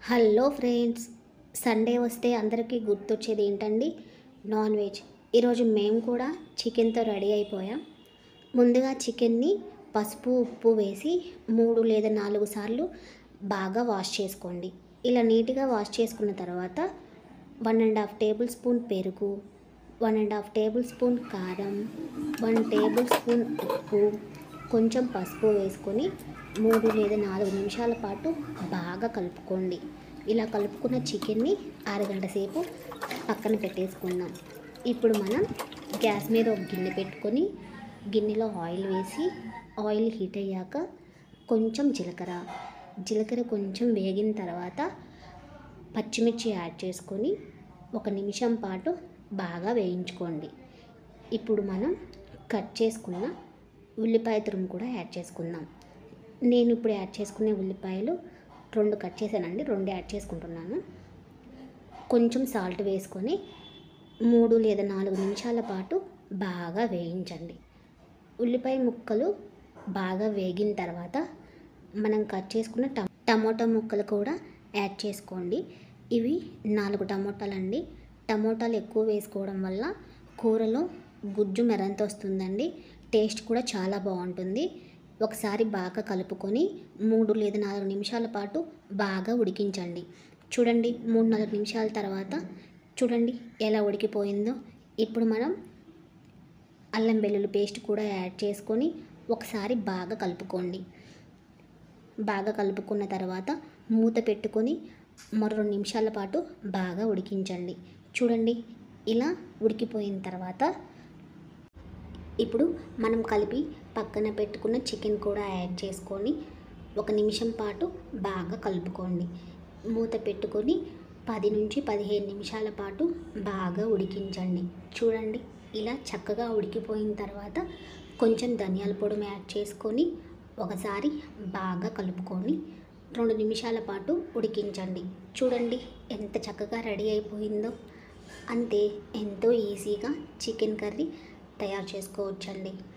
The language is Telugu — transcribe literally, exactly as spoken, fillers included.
హలో ఫ్రెండ్స్, సండే వస్తే అందరికీ గుర్తొచ్చేది ఏంటండి? Non veg. ఈరోజు మేము కూడా చికెన్తో రెడీ అయిపోయాం. ముందుగా చికెన్ని పసుపు ఉప్పు వేసి మూడు లేదా నాలుగు సార్లు బాగా వాష్ చేసుకోండి. ఇలా నీట్గా వాష్ చేసుకున్న తర్వాత one and half tablespoon పెరుగు, one and half tablespoon కారం, వన్ టేబుల్ స్పూన్ ఉప్పు, కొంచెం పసుపు వేసుకొని మూడు లేదా నాలుగు నిమిషాల పాటు బాగా కలుపుకోండి. ఇలా కలుపుకున్న చికెన్ని అరగంట సేపు పక్కన పెట్టేసుకుందాం. ఇప్పుడు మనం గ్యాస్ మీద ఒక గిన్నె పెట్టుకొని గిన్నెలో ఆయిల్ వేసి ఆయిల్ హీట్ అయ్యాక కొంచెం జీలకర్ర జీలకర్ర కొంచెం వేగిన తర్వాత పచ్చిమిర్చి యాడ్ చేసుకొని ఒక నిమిషం పాటు బాగా వేయించుకోండి. ఇప్పుడు మనం కట్ చేసుకున్న ఉల్లిపాయ తురుము కూడా యాడ్ చేసుకుందాం. నేను ఇప్పుడు యాడ్ చేసుకునే ఉల్లిపాయలు రెండు కట్ చేశానండి, రెండు యాడ్ చేసుకుంటున్నాను. కొంచెం సాల్ట్ వేసుకొని మూడు లేదా నాలుగు నిమిషాల పాటు బాగా వేయించండి. ఉల్లిపాయ ముక్కలు బాగా వేగిన తర్వాత మనం కట్ చేసుకున్న టమ టమోటా ముక్కలు కూడా యాడ్ చేసుకోండి. ఇవి నాలుగు టమోటాలండి. టమోటాలు ఎక్కువ వేసుకోవడం వల్ల కూరలో గుజ్జు మెరంత వస్తుందండి. టేస్ట్ కూడా చాలా బాగుంటుంది. ఒకసారి బాగా కలుపుకొని మూడు లేదా నాలుగు నిమిషాల పాటు బాగా ఉడికించండి. చూడండి, మూడు నాలుగు నిమిషాల తర్వాత చూడండి ఎలా ఉడికిపోయిందో. ఇప్పుడు మనం అల్లం వెల్లుల్లి పేస్ట్ కూడా యాడ్ చేసుకొని ఒకసారి బాగా కలుపుకోండి. బాగా కలుపుకున్న తర్వాత మూత పెట్టుకొని మరో రెండు నిమిషాల పాటు బాగా ఉడికించండి. చూడండి ఇలా ఉడికిపోయిన తర్వాత ఇప్పుడు మనం కలిపి పక్కన పెట్టుకున్న చికెన్ కూడా యాడ్ చేసుకొని ఒక నిమిషం పాటు బాగా కలుపుకోండి. మూత పెట్టుకొని పది నుంచి పదిహేను నిమిషాల పాటు బాగా ఉడికించండి. చూడండి ఇలా చక్కగా ఉడికిపోయిన తర్వాత కొంచెం ధనియాల పొడి యాడ్ చేసుకొని ఒకసారి బాగా కలుపుకొని రెండు నిమిషాల పాటు ఉడికించండి. చూడండి ఎంత చక్కగా రెడీ అయిపోయిందో. అంతే, ఎంతో ఈజీగా చికెన్ కర్రీ తయారు చేసుకోవచ్చండి.